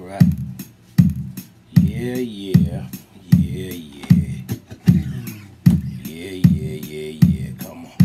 right. Yeah, yeah, yeah, yeah. Yeah, yeah, yeah, yeah. Come on.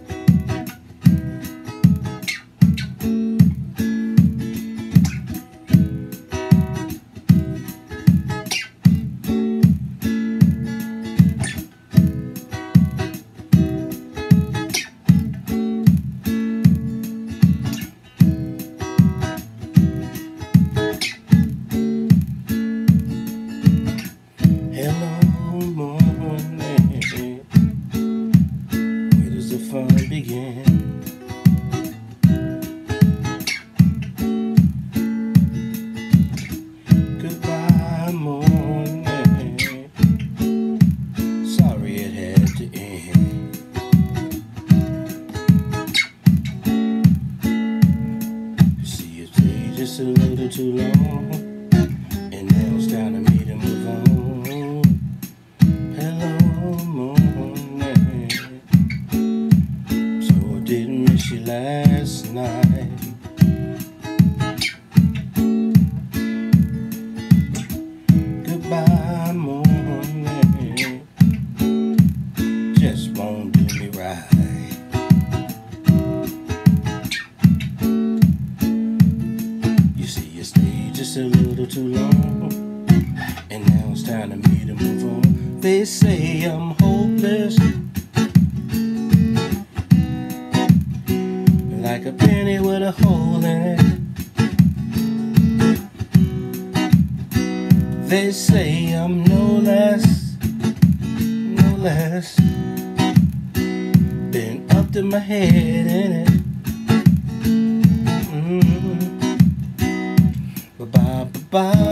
Hello, morning. Where does the fun begin? Goodbye, morning. Sorry it had to end. You see, it stayed just a little too long, and now it's time to me to move on. Hello, morning. So I didn't miss you last night. Goodbye, morning. Just won't do me right. You see, you stayed just a little too long, and now it's time to me to move on. They say I'm hopeless, like a penny with a hole in it. They say I'm no less, been up to my head in it. Bye-bye, bye-bye.